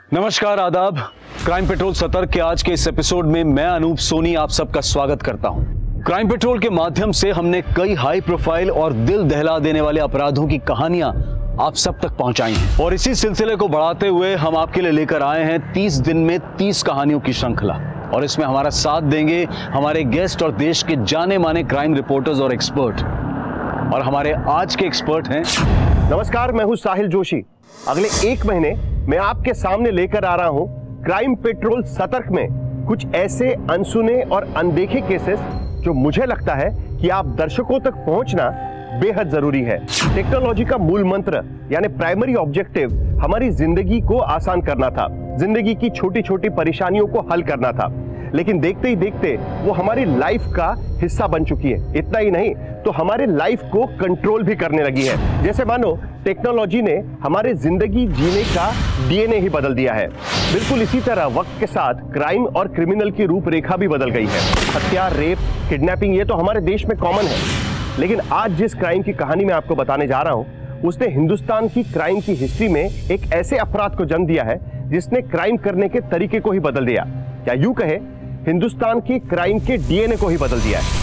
नमस्कार, आदाब। Crime patrol सतर्क के आज के इस एपिसोड में मैं अनूप सोनी आप सबका स्वागत करता हूं। क्राइम पेट्रोल के माध्यम से हमने कई हाई प्रोफाइल और दिल दहला देने वाले अपराधों की कहानियां आप सब तक पहुंचाई हैं और इसी सिलसिले को बढ़ाते हुए हम आपके लिए लेकर आए हैं 30 दिन में 30 कहानियों की श्रृंखला। और इसमें हमारा साथ देंगे हमारे गेस्ट और देश के जाने माने क्राइम रिपोर्टर्स और एक्सपर्ट। और हमारे आज के एक्सपर्ट हैं। नमस्कार, मैं हूं साहिल जोशी। अगले 1 महीने मैं आपके सामने लेकर आ रहा हूं क्राइम पेट्रोल सतर्क में कुछ ऐसे अनसुने और अनदेखे केसेस जो मुझे लगता है कि आप दर्शकों तक पहुंचना बेहद जरूरी है। टेक्नोलॉजी का मूल मंत्र यानी प्राइमरी ऑब्जेक्टिव हमारी जिंदगी को आसान करना था, जिंदगी की छोटी छोटी परेशानियों को हल करना था, लेकिन देखते ही देखते वो हमारी लाइफ का हिस्सा बन चुकी है। इतना ही नहीं तो हमारे लाइफ को कंट्रोल भी करने लगी है। जैसे मानो टेक्नोलॉजी ने हमारे जिंदगी जीने का डीएनए ही बदल दिया है। बिल्कुल इसी तरह वक्त के साथ क्राइम और क्रिमिनल की रूपरेखा भी बदल गई है। हत्या, रेप, किडनैपिंग ये तो हमारे देश में कॉमन है, लेकिन आज जिस क्राइम की कहानी मैं आपको बताने जा रहा हूं उसने हिंदुस्तान की क्राइम की हिस्ट्री में एक ऐसे अपराध को जन्म दिया है जिसने क्राइम करने के तरीके को ही बदल दिया, या यूं कहे हिंदुस्तान की क्राइम के डीएनए को ही बदल दिया है।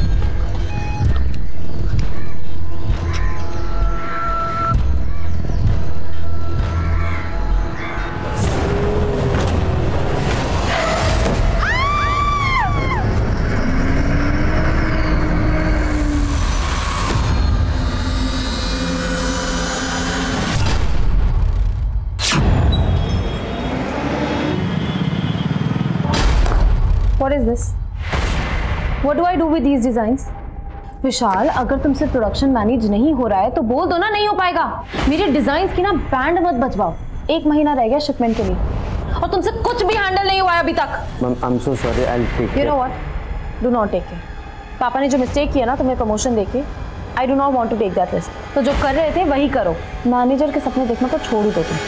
What is this? What do I do with these designs? विशाल, अगर तुमसे प्रोडक्शन मैनेज नहीं हो रहा है तो बोल दो ना, नहीं हो पाएगा। मेरे डिजाइन्स की ना बैंड मत बजवाओ। 1 महीना रह गया शिपमेंट के लिए और तुमसे कुछ भी हैंडल नहीं हुआ है अभी तक। Ma'am, I'm so sorry. I'll take You know what? Do not take it. पापा ने जो मिस्टेक किया ना तुम्हें प्रमोशन देके, I do not want to take that risk. तो जो कर रहे थे वही करो। मैनेजर के सपने देखना तो छोड़ ही दो तुम।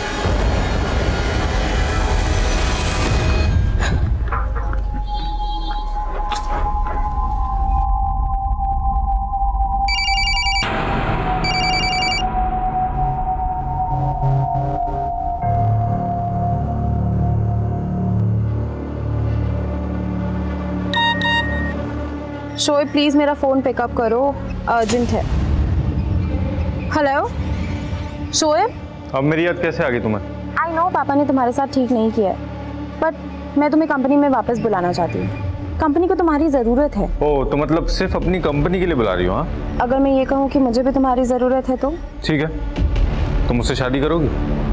शोएब, प्लीज मेरा फोन पिकअप करो, अर्जेंट है। हेलो शोएब। अब मेरी याद कैसे आ गई तुम्हें? आई नो पापा ने तुम्हारे साथ ठीक नहीं किया है, बट मैं तुम्हें कंपनी में वापस बुलाना चाहती हूँ। कंपनी को तुम्हारी ज़रूरत है। ओह, तो मतलब सिर्फ अपनी कंपनी के लिए बुला रही हो? हाँ, अगर मैं ये कहूँ कि मुझे भी तुम्हारी ज़रूरत है तो? ठीक है, तुम मुझसे शादी करोगी?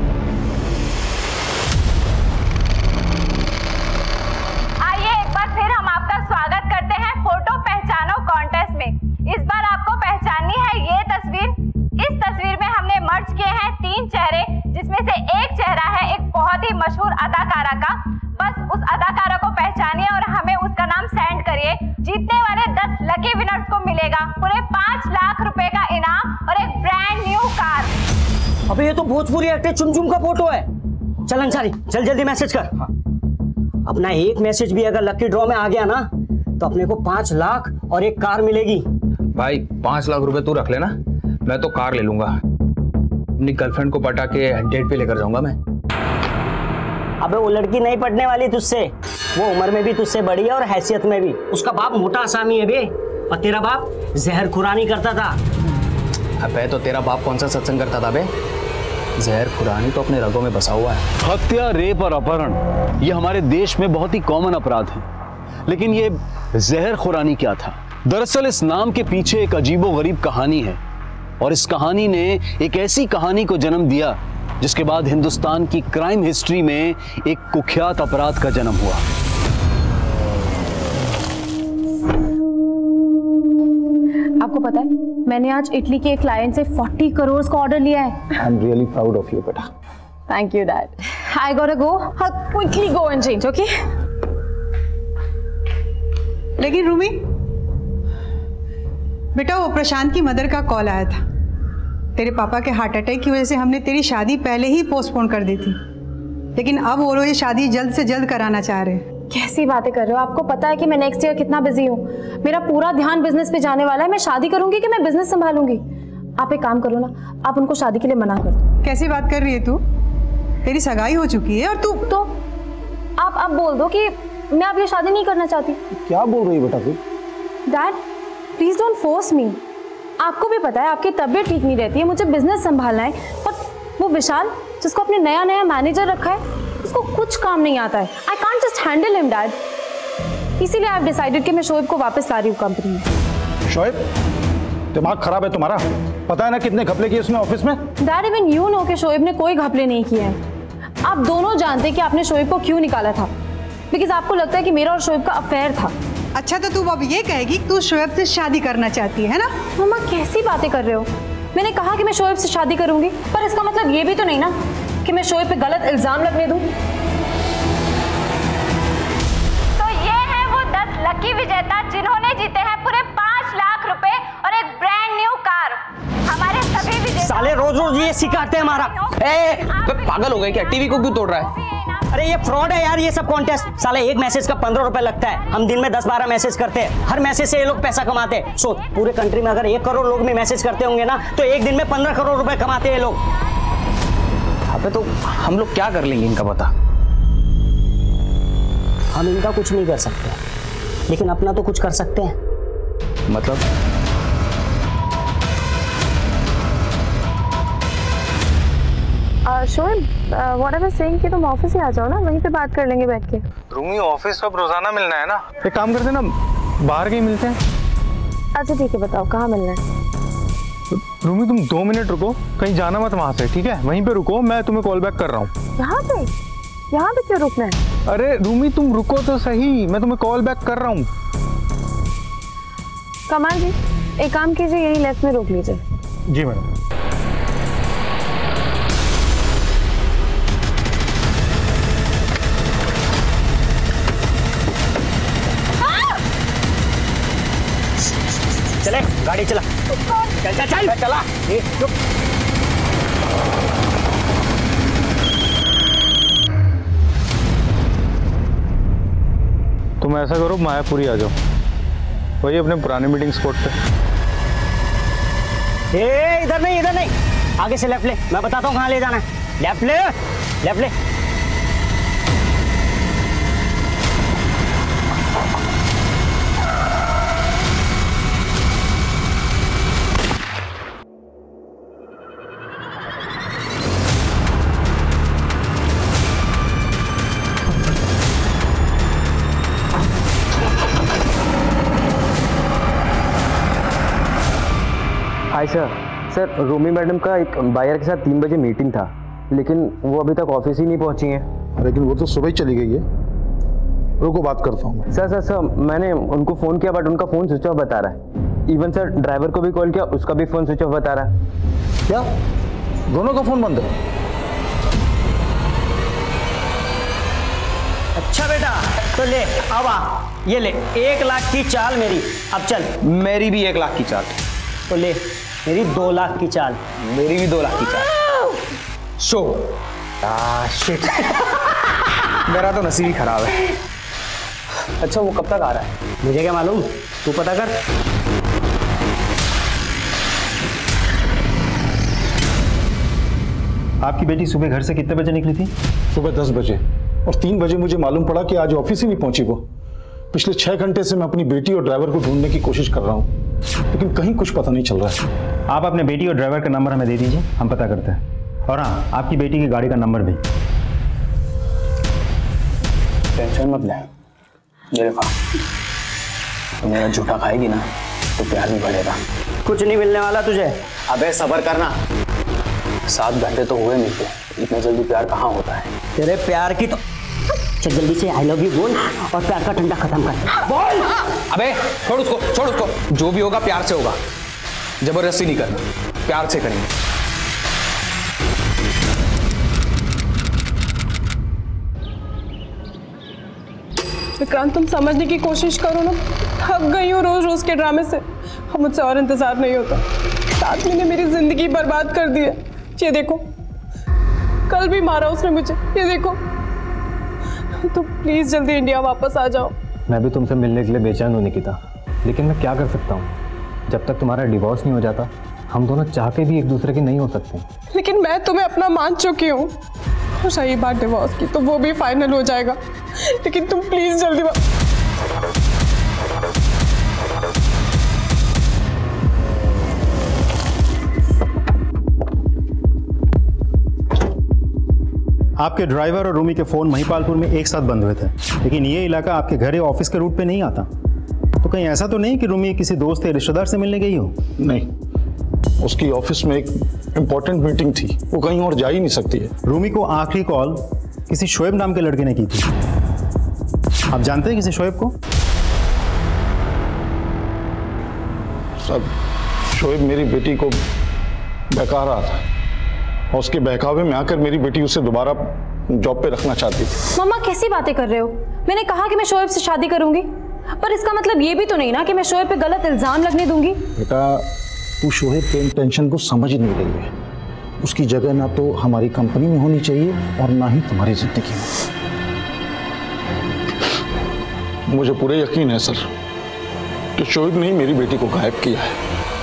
इस बार आपको पहचाननी है ये तस्वीर। इस तस्वीर में हमने मर्ज किए हैं 3 चेहरे, जिसमें से एक चेहरा है एक बहुत ही मशहूर अदाकारा का। बस उस अदाकारा को पहचानिए और हमें उसका नाम सेंड करिए। जीतने वाले 10 लकी विनर्स को मिलेगा पूरे 5 लाख रुपए का इनाम और एक ब्रांड न्यू कार। अबे ये तो भोजपुरी एक्टर चुमचुम का फोटो है। चल अंसारी, चल जल्दी मैसेज कर। अपना एक मैसेज भी अगर लकी ड्रॉ में आ गया ना तो अपने को 5 लाख और एक कार मिलेगी। भाई 5 लाख रुपए तू रख लेना, मैं तो कार ले लूंगा। अपनी गर्लफ्रेंड को पटा के डेट पे लेकर जाऊंगा मैं। अबे वो लड़की नहीं पटने वाली तुझसे, वो उम्र में भी तुझसे बड़ी है और हैसियत में भी। उसका बाप मोटा आसामी है बे, और तेरा बाप जहर खुरानी करता था। अबे तो तेरा बाप कौन सा सत्संग करता था बे? जहर खुरानी तो अपने रगों में बसा हुआ है। हत्या, रेप और अपहरण ये हमारे देश में बहुत ही कॉमन अपराध हैं, लेकिन ये जहर खुरानी क्या था? दरअसल इस नाम के पीछे एक अजीबोगरीब कहानी है और इस कहानी ने एक ऐसी कहानी को जन्म दिया जिसके बाद हिंदुस्तान की क्राइम हिस्ट्री में एक कुख्यात अपराध का जन्म हुआ। आपको पता है मैंने आज इटली के एक क्लाइंट से 40 करोड़ का ऑर्डर लिया है। I am really proud of you बेटा। Thank you dad. I got to go. I'll quickly go and change, okay? लेकिन रूमी बेटा, वो प्रशांत की मदर का कॉल आया था। तेरे पापा के हार्ट अटैक की वजह से हमने तेरी शादी पहले ही पोस्टपोन कर दी थी, लेकिन अब वो लोग ये शादी जल्द से जल्द कराना चाह रहे हैं। कैसी बातें कर रहे हो? आपको पता है कि मैं नेक्स्ट ईयर कितना बिजी हूँ। मेरा पूरा ध्यान बिजनेस पे जाने वाला है। मैं शादी करूंगी कि मैं बिजनेस संभालूंगी? आप एक काम करो ना, आप उनको शादी के लिए मना कर दो। कैसी बात कर रही है तू? तेरी सगाई हो चुकी है और तू तो आप अब बोल दो कि मैं अब ये शादी नहीं करना चाहती। क्या बोल रही है बेटा तू? Dad please don't force me. आपको भी पता है आपकी तबीयत ठीक नहीं रहती है, मुझे बिजनेस संभालना है। और वो विशाल जिसको अपने नया मैनेजर रखा है, उसको कुछ काम नहीं आता है। I can't just handle him dad. इसीलिए आई हैव डिसाइडेड कि मैं शोएब को वापस ला रही हूँ कंपनी में। शोएब, दिमाग खराब है तुम्हारा? पता है ना कितने घपले किए उसने ऑफिस में? डैड इवन यू नो कि शोएब ने कोई घपले नहीं किए हैं। आप दोनों जानते हैं कि आपने शोएब को क्यों निकाला था, बिकॉज आपको लगता है कि मेरा और शोएब का अफेयर था। अच्छा तो तू अब ये कहेगी कि तू शोएब से शादी करना चाहती है ना? मम्मा कैसी बातें कर रहे हो? मैंने कहा कि मैं शोएब से शादी करूंगी, पर इसका मतलब ये भी तो नहीं ना कि मैं शोएब पे गलत इल्जाम लगने दूं। तो ये है वो 10 लकी विजेता जिन्होंने जीते हैं पूरे 5 लाख रुपए और एक ब्रांड न्यू कार। हमारे सभी विजेता साले रोज रोज ये सिखाते हैं हमारा। पागल हो गए क्या? टीवी को क्यों तोड़ रहा है? अरे ये फ्रॉड है यार, ये सब कॉन्टेस्ट। साले एक मैसेज का 15 रुपए लगता है। हम दिन में 10-12 मैसेज करते हैं, हर मैसेज से ये लोग पैसा कमाते हैं। सो पूरे कंट्री में अगर 1 करोड़ लोग भी मैसेज करते होंगे ना, तो एक दिन में 15 करोड़ रुपए कमाते हैं ये लोग। अबे तो हम लोग क्या कर लेंगे इनका पता? हम इनका कुछ नहीं कर सकते, लेकिन अपना तो कुछ कर सकते हैं। मतलब Shoaib, what I was saying कि तुम ऑफिस ही आ जाओ ना, वहीं पे बात कर लेंगे बैठ के। रूमी ऑफिस अब रोजाना मिलना है ना, एक काम करते ना, बाहर कहीं मिलते हैं। अच्छा ठीक है, बताओ कहाँ मिलना है? रूमी तुम 2 मिनट रुको, कहीं जाना मत वहां से, ठीक है? वहीं पे रुको, मैं तुम्हें कॉल बैक कर रहा हूँ। यहाँ पे क्यों रुकना है? अरे रूमी तुम रुको तो सही, मैं तुम्हें कॉल बैक कर रहा हूँ। कमाल जी, एक काम कीजिए, यही लेफ्ट में रोक लीजिए। जी मैडम। चले गाड़ी चला, चल चला। तुम ऐसा करो, मायापुरी आ जाओ, वही अपने पुराने मीटिंग स्पॉट पे। इधर नहीं, आगे से लेफ्ट ले, मैं बताता हूँ कहाँ ले जाना है। लेफ्ट ले। हाय सर, रोमी मैडम का एक बायर के साथ 3 बजे मीटिंग था, लेकिन वो अभी तक ऑफिस ही नहीं पहुंची हैं। लेकिन वो तो सुबह ही चली गई है। रुको बात करता हूँ। सर, मैंने उनको फ़ोन किया बट उनका फ़ोन स्विच ऑफ बता रहा है। इवन सर ड्राइवर को भी कॉल किया, उसका भी फ़ोन स्विच ऑफ बता रहा है। क्या दोनों का फ़ोन बंद है? अच्छा बेटा, तो ले अब आ, ये ले 1 लाख की चाल मेरी। अब चल। मेरी भी 1 लाख की चाल। तो ले मेरी 2 लाख की चाल। मेरी भी 2 लाख की चाल। शो शिट मेरा तो नसीब ही खराब है। अच्छा वो कब तक आ रहा है? मुझे क्या मालूम, तू पता कर। आपकी बेटी सुबह घर से कितने बजे निकली थी? सुबह 10 बजे, और 3 बजे मुझे मालूम पड़ा कि आज ऑफिस ही नहीं पहुंची वो। पिछले 6 घंटे से मैं अपनी बेटी और ड्राइवर को ढूंढने की कोशिश कर रहा हूँ, लेकिन कहीं कुछ पता नहीं चल रहा है। आप अपने बेटी और ड्राइवर का नंबर हमें दे दीजिए, हम पता करते हैं। और हाँ, आपकी बेटी की गाड़ी का नंबर भी। टेंशन मत ले, मेरे पास तो मेरा झूठा खाएगी ना तो प्यार भी बढ़ेगा। कुछ नहीं मिलने वाला तुझे। अबे सब्र करना, 7 घंटे तो हुए मिलते, इतना जल्दी प्यार कहाँ होता है? तेरे प्यार की तो चल जल्दी से आई लव यू बोल और प्यार का ठंडा खत्म कर। बोल। अबे छोड़ उसको, जो भी होगा प्यार से होगा, जबरदस्ती नहीं करना, प्यार से करेंगे। विक्रांत तुम समझने की कोशिश करो ना, थक गई हूँ रोज रोज के ड्रामे से। अब मुझसे और इंतजार नहीं होता। 7 महीने मेरी जिंदगी बर्बाद कर दी है। ये देखो, कल भी मारा उसने मुझे, ये देखो। तो प्लीज जल्दी इंडिया वापस आ जाओ। मैं भी तुमसे मिलने के लिए बेचैन हूँ निकिता, लेकिन मैं क्या कर सकता हूँ? जब तक तुम्हारा डिवोर्स नहीं हो जाता, हम दोनों चाह के भी एक दूसरे के नहीं हो सकते। लेकिन मैं तुम्हें अपना मान चुकी हूँ। हो रही बात डिवोर्स की तो वो भी फाइनल हो जाएगा, लेकिन तुम प्लीज जल्दी आपके ड्राइवर और रूमी के फ़ोन महिपालपुर में एक साथ बंद हुए थे, लेकिन ये इलाका आपके घर या ऑफिस के रूट पे नहीं आता। तो कहीं ऐसा तो नहीं कि रूमी किसी दोस्त या रिश्तेदार से मिलने गई हो? नहीं, उसकी ऑफिस में एक इम्पोर्टेंट मीटिंग थी, वो कहीं और जा ही नहीं सकती है। रूमी को आखिरी कॉल किसी शोएब नाम के लड़के ने की थी। आप जानते हैं किसी शोएब को? सब शोएब मेरी बेटी को बहका रहा था और उसके बहकावे में आकर मेरी बेटी उसे दोबारा जॉब पे रखना चाहती थी। मम्मा कैसी बातें कर रहे हो? मैंने कहा कि मैं शोएब से शादी करूंगी, पर इसका मतलब ये भी तो नहीं ना कि मैं शोएब पे गलत इल्जाम लगने दूंगी। बेटा, तू शोएब के इंटेंशन को समझ नहीं रही है। उसकी जगह ना तो हमारी कंपनी में होनी चाहिए और ना ही तुम्हारी जिंदगी में। मुझे पूरे यकीन है सर कि शोएब ने ही मेरी बेटी को गायब किया है।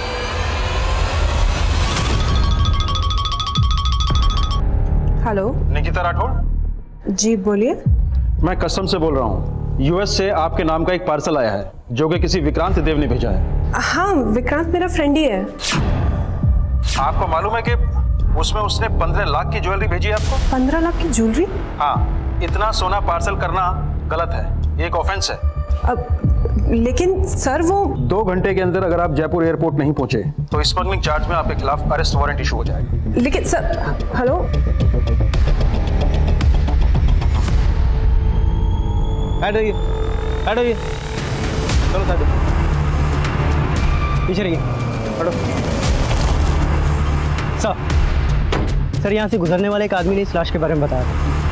हेलो, निकिता राठौड़ जी बोलिए। मैं कस्टम से बोल रहा हूँ। यूएस से आपके नाम का एक पार्सल आया है जो कि किसी विक्रांत देव ने भेजा है। हाँ, विक्रांत मेरा फ्रेंड ही है। आपको मालूम है कि उसमें उसने 15 लाख की ज्वेलरी भेजी है आपको? 15 लाख की ज्वेलरी? हाँ, इतना सोना पार्सल करना गलत है, ये एक ऑफेंस है। अब लेकिन सर वो 2 घंटे के अंदर अगर आप जयपुर एयरपोर्ट नहीं पहुंचे तो स्मगलिंग चार्ज में आपके खिलाफ अरेस्ट वारंट इशू हो जाएगा। लेकिन सर, हेलो, ऐड रहिए, चलो साइड पीछे रहिए, हटो। सर यहाँ से गुजरने वाले एक आदमी ने इस लाश के बारे में बताया था।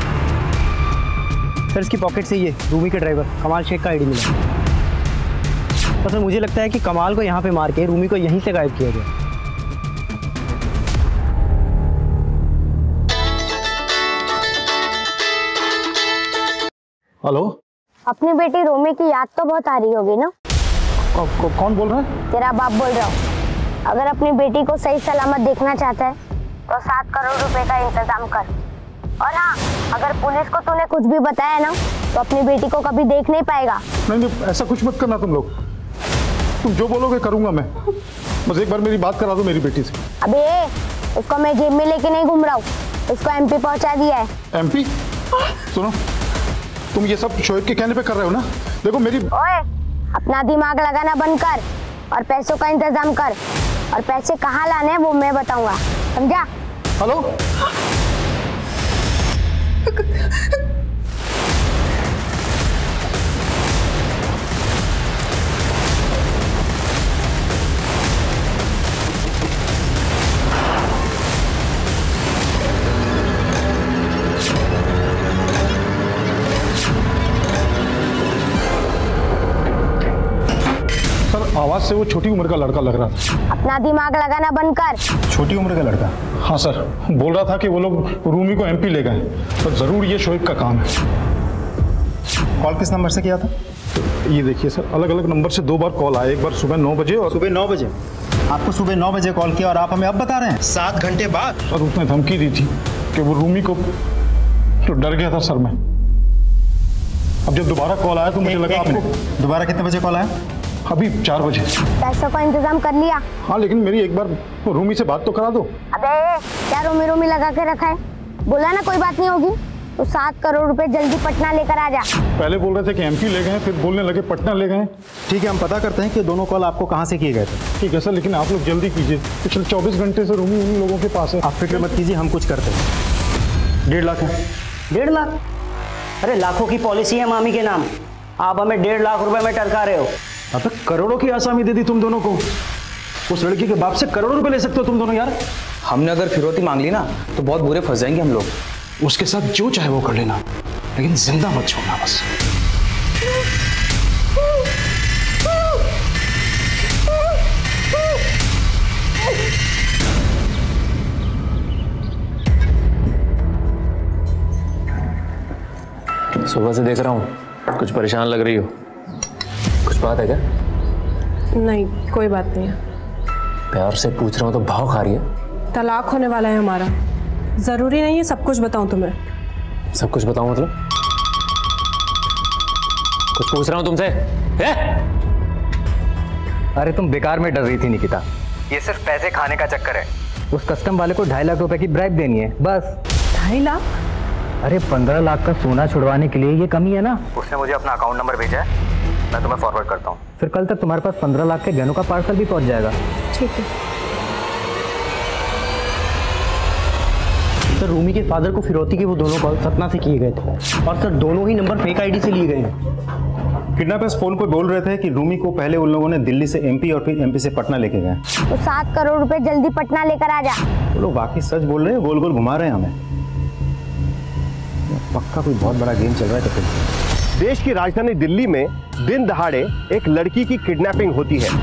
सर इसकी पॉकेट से ये रूमी के ड्राइवर कमाल शेख का आईडी मिला। तो सर मुझे लगता है कि कमाल को यहाँ पे मार के रूमी को यहीं से गायब किया गया। हेलो, अपनी बेटी रोमी की याद तो बहुत आ रही होगी ना? कौन बोल रहा है? तेरा बाप बोल रहा हूँ। अगर अपनी बेटी को सही सलामत देखना चाहता है तो 7 करोड़ रुपए का इंतजाम कर। और हाँ, अगर पुलिस को तूने कुछ भी बताया ना तो अपनी बेटी को कभी देख नहीं पाएगा। नहीं, ऐसा कुछ मत करना तुम लोग। तुम जो बोलोगे करूंगा मैं। बस एक बार मेरी बात करा दो मेरी बेटी से। अबे उसको मैं जेब में लेके नहीं घूम रहा हूँ, उसको एमपी पहुंचा दिया है। एमपी? सुनो, तुम ये सब शोएब के कहने पे कर रहे हो ना? देखो मेरी... ओए, अपना दिमाग लगाना बंद कर और पैसों का इंतजाम कर, और पैसे कहाँ लाने हैं वो मैं बताऊंगा, समझा? हेलो, आवाज से वो छोटी उम्र का लड़का लग रहा था। अपना दिमाग लगाना बंद कर। छोटी उम्र का लड़का? हाँ सर, बोल रहा था कि वो लोग रूमी को एमपी ले गए, तो जरूर ये शोएब का काम है। कॉल किस नंबर से किया था? ये देखिए सर, अलग अलग नंबर से 2 बार कॉल आया। एक बार सुबह 9 बजे और... सुबह 9 बजे? आपको सुबह 9 बजे कॉल किया और आप हमें अब बता रहे हैं 7 घंटे बाद? सर उसने धमकी दी थी कि वो रूमी को... तो डर गया था सर मैं। अब जब दोबारा कॉल आया तो मुझे लगा आपको... दोबारा कितने बजे कॉल आया? अभी 4 बजे। पैसों का इंतजाम कर लिया? हाँ, लेकिन मेरी एक बार रूमी से बात तो करा दो। अबे क्या रूमी लगा के रखा है? बोला ना कोई बात नहीं होगी। तो 7 करोड़ रुपए जल्दी पटना लेकर आ जा। पहले बोल रहे थे कि एमपी ले गए, फिर बोलने लगे पटना ले गए। ठीक है, हम पता करते हैं कि दोनों कॉल आपको कहाँ से किए गए थे। ठीक है सर, लेकिन आप लोग जल्दी कीजिए। पिछले 24 घंटे से रूमी उन लोगों के पास है। आप फिक्र मत कीजिए, हम कुछ करते हैं। 1.5 लाख है। 1.5 लाख? अरे लाखों की पॉलिसी है मामी के नाम, आप हमें 1.5 लाख रुपए में टरका रहे हो। अब करोड़ों की आसामी दे दी तुम दोनों को। उस लड़की के बाप से करोड़ों रुपए ले सकते हो तुम दोनों यार। हमने अगर फिरौती मांग ली ना तो बहुत बुरे फंस जाएंगे हम लोग। उसके साथ जो चाहे वो कर लेना, लेकिन जिंदा मत छोड़ना बस। सुबह से देख रहा हूँ, कुछ परेशान लग रही हो। कुछ बात है क्या? नहीं, कोई बात नहीं है। प्यार से पूछ रहा हूँ तो भाव खा रही है। तलाक होने वाला है हमारा, जरूरी नहीं है सब कुछ बताऊं तुम्हें। सब कुछ बताऊं मतलब? कुछ पूछ रहा हूं तुमसे? अरे तुम बेकार में डर रही थी निकिता। ये सिर्फ पैसे खाने का चक्कर है। उस कस्टम वाले को 2.5 लाख रुपए की ब्राइब देनी है बस। 2.5 लाख? अरे 15 लाख का सोना छुड़वाने के लिए ये कमी है ना। उसने मुझे अपना अकाउंट नंबर भेजा है, मैं तुम्हें फॉरवर्ड करता हूँ। फिर कल तक तुम्हारे पास 15 लाख के गहनों का पार्सल भी पहुंच जाएगा। ठीक है। सर रूमी के फादर को फिरौती के वो दोनों कॉल सतना से किए गए थे और सर दोनों ही नंबर फेक आईडी से लिए गए हैं। किडनैपर्स फोन पर बोल रहे थे कि रूमी को पहले उन लोगों ने दिल्ली से एमपी और फिर एमपी से पटना लेके गए। तो 7 करोड़ रुपए जल्दी पटना लेकर आ जा। वो लोग वाकई सच बोल रहे हैं, गोल गोल घुमा रहे हैं हमें। पक्का कोई बहुत बड़ा गेम चल रहा है। तो फिर देश की राजधानी दिल्ली में दिन दहाड़े एक लड़की की किडनैपिंग होती है,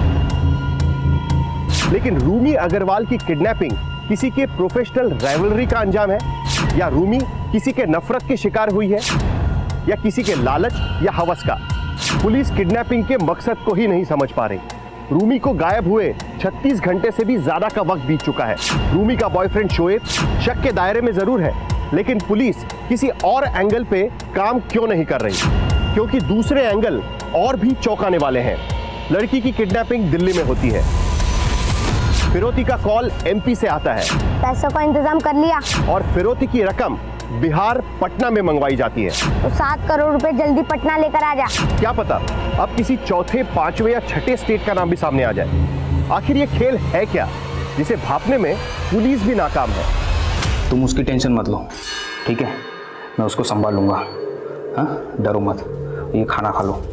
लेकिन रूमी अग्रवाल की किडनैपिंग किसी के प्रोफेशनल राइवलरी का अंजाम है, या रूमी किसी के नफरत की शिकार हुई है, या किसी के लालच या हवस का। पुलिस किडनैपिंग के मकसद को ही नहीं समझ पा रही। रूमी को गायब हुए 36 घंटे से भी ज्यादा का वक्त बीत चुका है। रूमी का बॉयफ्रेंड शोएब शक के दायरे में जरूर है, लेकिन पुलिस किसी और एंगल पे काम क्यों नहीं कर रही? क्योंकि दूसरे एंगल और भी चौंकाने वाले हैं। लड़की की किडनैपिंग दिल्ली में होती है, फिरौती का कॉल एमपी से आता है, पैसों का इंतजाम कर लिया और फिरौती की रकम बिहार पटना में मंगवाई जाती है। तो 7 करोड़ रुपए जल्दी पटना लेकर आ जा। क्या पता अब किसी चौथे, पांचवें या छठे स्टेट का नाम भी सामने आ जाए। आखिर ये खेल है क्या जिसे भापने में पुलिस भी नाकाम है? तुम उसकी टेंशन मत लो, ठीक है? मैं उसको संभाल लूंगा। हाँ, डरो मत। ये खाना खा लो।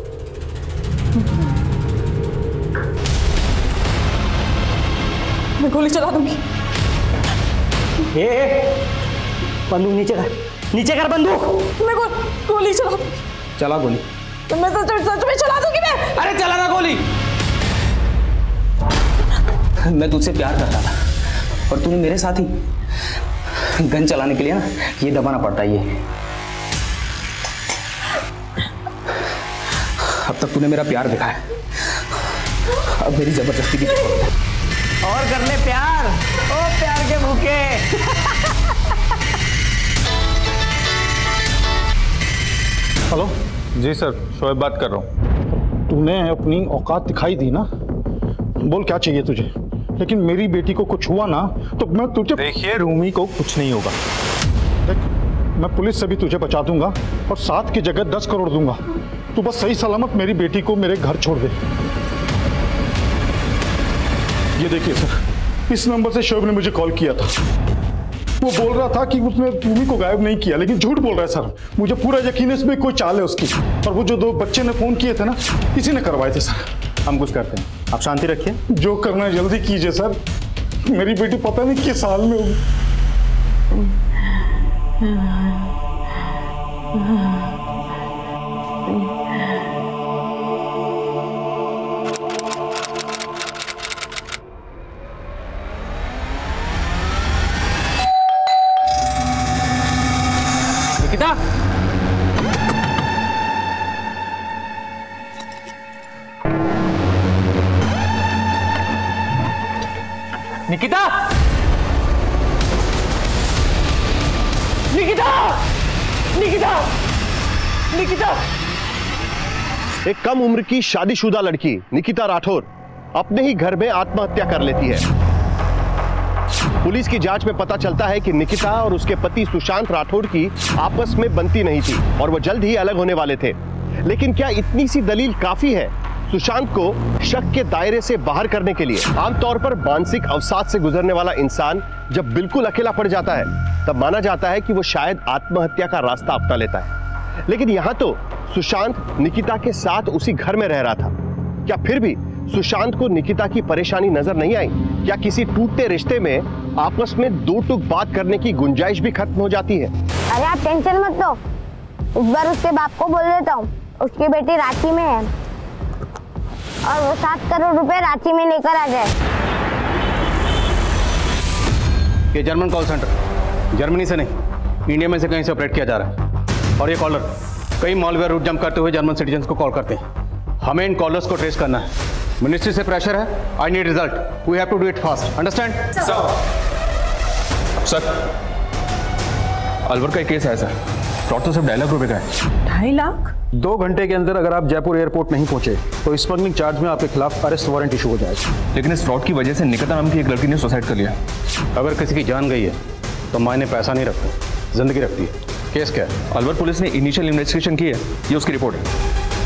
मैं गोली चला दूंगी। बंदूक नीचे कर, नीचे कर बंदूक। मैं गोली चला दूंगी। चला गोली। तो मैं सच में चला दूंगी मैं। अरे चला ना गोली। मैं तुझसे प्यार करता था और तूने मेरे साथ ही गन चलाने के लिए ना ये दबाना पड़ता है। ये अब तक तूने मेरा प्यार देखा है, अब मेरी जबरदस्ती की जरूरत है। और कर ले प्यार, ओ प्यार के भूखे। हेलो जी सर, शोएब बात कर रहा हूँ। तूने अपनी औकात दिखाई दी ना, बोल क्या चाहिए तुझे। लेकिन मेरी बेटी को कुछ हुआ ना तो मैं तुझे। देखिए रूमी को कुछ नहीं होगा। देख, मैं पुलिस से भी तुझे बचा दूंगा और 7 की जगह 10 करोड़ दूंगा। तू बस सही सलामत मेरी बेटी को मेरे घर छोड़ दे। ये देखिए सर, इस नंबर से शोएब ने मुझे कॉल किया था। वो बोल रहा था कि उसने रूमी को गायब नहीं किया, लेकिन झूठ बोल रहा है सर। मुझे पूरा यकीन है इसमें कोई चाल है उसकी। और वो जो 2 बच्चे ने फोन किए थे ना, इसी ने करवाए थे सर। हम कुछ करते हैं, आप शांति रखिए। जो करना है जल्दी कीजिए सर। मेरी बेटी पता नहीं किस हाल में होगी। निकिता, निकिता, निकिता, निकिता, निकिता। एक कम उम्र की शादीशुदा लड़की निकिता राठौर अपने ही घर में आत्महत्या कर लेती है। पुलिस की जांच में पता चलता है कि निकिता और उसके पति सुशांत राठौर की आपस में बनती नहीं थी और वो जल्द ही अलग होने वाले थे। लेकिन क्या इतनी सी दलील काफी है सुशांत को शक के दायरे से बाहर करने के लिए? आमतौर पर मानसिक अवसाद से गुजरने वाला इंसान जब बिल्कुल अकेला पड़ जाता है तब माना जाता है कि वो शायद आत्महत्या का रास्ता अपना लेता है। लेकिन यहाँ तो सुशांत निकिता के साथ उसी घर में रह रहा था। क्या फिर भी सुशांत को निकिता की परेशानी नजर नहीं आई? क्या किसी टूटते रिश्ते में आपस में 2 टूक बात करने की गुंजाइश भी खत्म हो जाती है? अरे आप टेंशन मत लो, इस बार उसके बाप को बोल देता हूँ। उसकी बेटी रांची में है और वो 7 करोड़ रुपए रांची में लेकर आ जाए। ये जर्मन कॉल सेंटर जर्मनी से नहीं, इंडिया में से कहीं से ऑपरेट किया जा रहा है। और ये कॉलर कई मॉलवेयर रूट जंप करते हुए जर्मन सिटीजन्स को कॉल करते हैं। हमें इन कॉलर्स को ट्रेस करना है। मिनिस्ट्री से प्रेशर है। I need result. We have to do it fast. Understand? Sir, Alwar का केस है सर। फ्रॉड तो सिर्फ 2.5 लाख रुपए का है। 2.5 लाख? 2 घंटे के अंदर अगर आप जयपुर एयरपोर्ट नहीं पहुंचे तो स्मगलिंग चार्ज में आपके खिलाफ अरेस्ट वारंट इशू हो जाएगा। लेकिन इस फ्रॉड की वजह से निकिता नाम की एक लड़की ने सुसाइड कर लिया। अगर किसी की जान गई है तो मायने पैसा नहीं रखता, जिंदगी रखती है। केस क्या है? अलवर पुलिस ने इनिशियल इन्वेस्टिगेशन की है, ये उसकी रिपोर्ट है।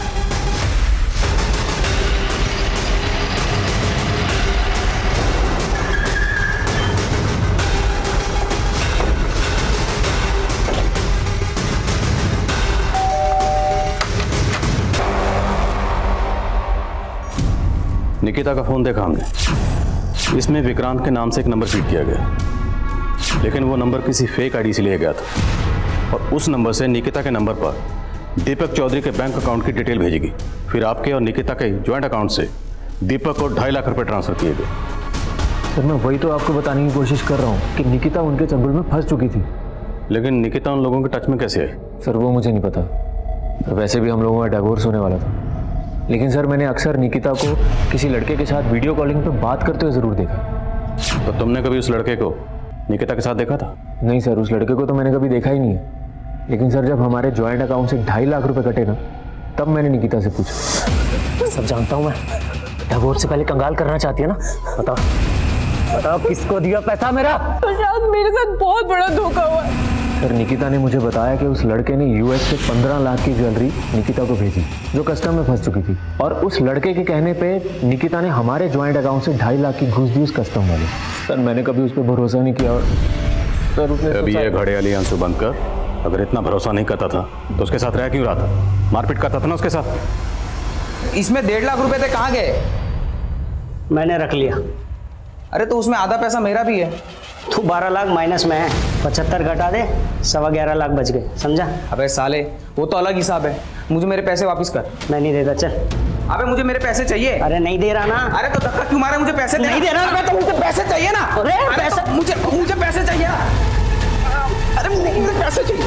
निकिता का फोन देखा हमने, इसमें विक्रांत के नाम से एक नंबर फीड किया गया, लेकिन वो नंबर किसी फेक आईडी से लिया गया था और उस नंबर से निकिता के नंबर पर दीपक चौधरी के बैंक अकाउंट की डिटेल भेजेगी। फिर आपके और निकिता के ज्वाइंट अकाउंट से दीपक को 2.5 लाख रुपए ट्रांसफर किए गए। सर मैं वही तो आपको बताने की कोशिश कर रहा हूँ कि निकिता उनके चंगुल में फंस चुकी थी। लेकिन निकिता उन लोगों के टच में कैसे आई? सर वो मुझे नहीं पता, वैसे भी हम लोगों का डिवोर्स होने वाला था। लेकिन सर मैंने अक्सर निकिता को किसी लड़के के साथ वीडियो कॉलिंग पे बात करते हुए ज़रूर देखा। तो तुमने कभी उस लड़के को निकिता के साथ देखा था? नहीं सर, उस लड़के को तो मैंने कभी देखा ही नहीं है। लेकिन सर जब हमारे जॉइंट अकाउंट से 2.5 लाख रुपए कटे ना, तब मैंने निकिता से पूछा। सब जानता हूँ मैं, डिवोर्स से पहले कंगाल करना चाहती है ना? बताओ बताओ किसको दिया पैसा मेरा? तो शायद मेरे साथ बहुत बड़ा धोखा हुआ। सर निकिता ने मुझे बताया कि उस लड़के ने यूएस से 15 लाख की ज्वेलरी निकिता को भेजी जो कस्टम में फंस चुकी थी, और उस लड़के के कहने पे निकिता ने हमारे जॉइंट अकाउंट से 2.5 लाख की घूस दी उस कस्टम वाले। सर मैंने कभी उस पर भरोसा नहीं किया। और सर उसने अभी ये घड़े वाली आंसू बंद कर। अगर इतना भरोसा नहीं करता था तो उसके साथ रह क्यों रहा था? मारपीट करता था ना उसके साथ। इसमें 1.5 लाख रुपए थे, कहाँ गए? मैंने रख लिया। अरे तो उसमें आधा पैसा मेरा भी है। तू 12 लाख माइनस में है, 75 घटा दे, 11.25 लाख बच गए, समझा? अबे साले वो तो अलग हिसाब है, मुझे मेरे पैसे वापस कर। मैं नहीं देता, चल। अबे मुझे मेरे पैसे चाहिए। अरे नहीं दे रहा ना। अरे तो धक्का क्यों मारे? मुझे पैसे नहीं दे रहा। तो मुझे पैसे चाहिए ना। अरे पैसे तो मुझे पैसे चाहिए ना। अरे मुझे पैसे चाहिए।